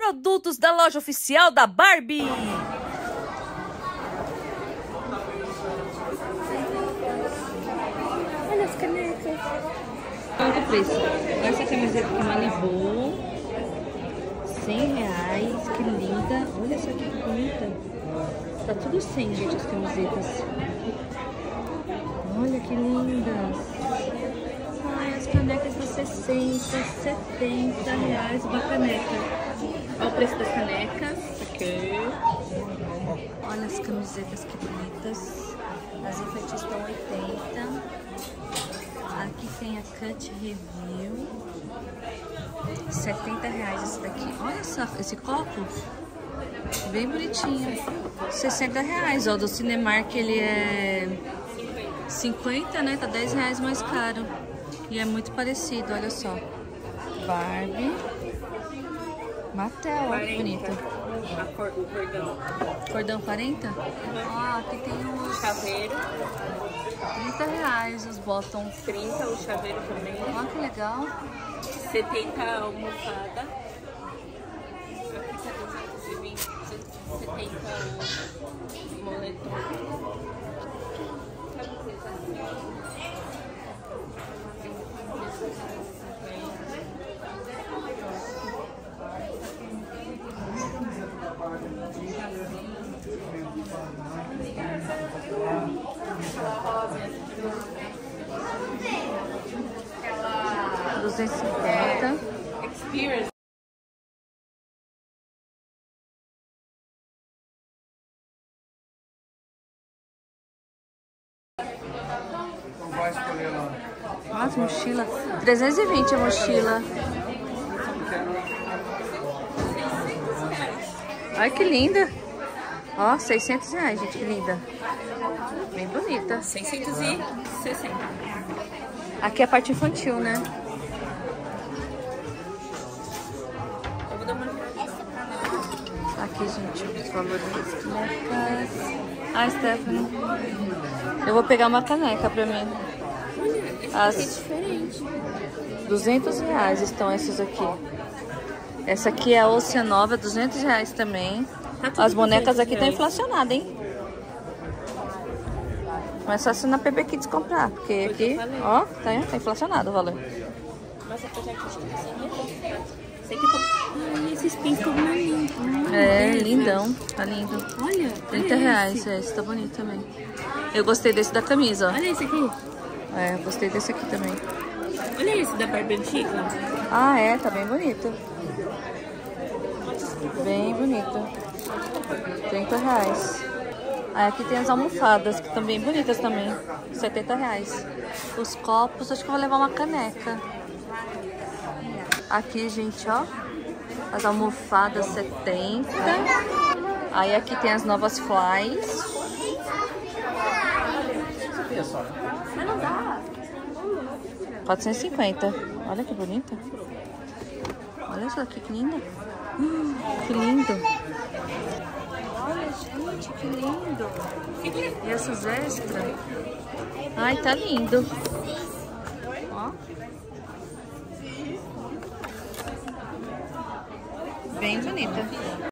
produtos da loja oficial da Barbie. Olha as canecas. Quanto o preço? Essa camiseta aqui, Malibu, R$100. Que linda. Olha só que bonita. Tá tudo 100, gente, as camisetas. Olha que lindas. Ai, as canecas de 60, R$70 uma caneca. Olha o preço das canecas. Aqui. Olha as camisetas que bonitas. As infantis estão 80. Aqui tem a Cut Review. R$70 esse daqui. Olha só esse copo. Bem bonitinho. R$60. Ó, do Cinemark ele é 50, né? Tá R$10 mais caro. E é muito parecido, olha só. Barbie. Mattel, olha que bonito. O cordão. Cordão 40? Ah, aqui tem os Chaveiro. R$30 os bottom. 30 o chaveiro também. Olha que legal. 70 a almofada. Aqui tá 220, 70 o moletom. R$250. Experience. Nossa, mochila. 320 a mochila. Ai, que linda. Ó, R$600, gente, que linda. Bem bonita. 660. Aqui é a parte infantil, né? Eu vou dar uma... Aqui, gente, os valores das canecas. Ah, Stephanie. Eu vou pegar uma caneca pra mim. Olha, esse aqui é diferente. R$200 estão esses aqui. Essa aqui é a Oceanova, R$200 também. Tá As bonecas aqui estão R$200. inflacionadas, hein? Mas só se na PB Kids comprar, porque aqui, ó, tá inflacionado o valor. Mas apesar que acho que tá R$100. Sei que tá... Ai, esses pins estão lindos. É, lindão, tá lindo. Olha, R$30, esse tá bonito também. Eu gostei desse da camisa, ó. Olha esse aqui. É, eu gostei desse aqui também. Olha esse da Barbie antiga. Ah, é, tá bem bonito. Bem bonito. R$30. Aí aqui tem as almofadas, que estão bem bonitas também. R$70. Os copos, acho que eu vou levar uma caneca. Aqui, gente, ó. As almofadas 70. Aí aqui tem as novas flies. Mas não dá. 450. Olha que bonita. Olha só que linda. Que lindo. Olha, gente, que lindo. E essas extras? Ai, tá lindo. Ó. Bem bonita.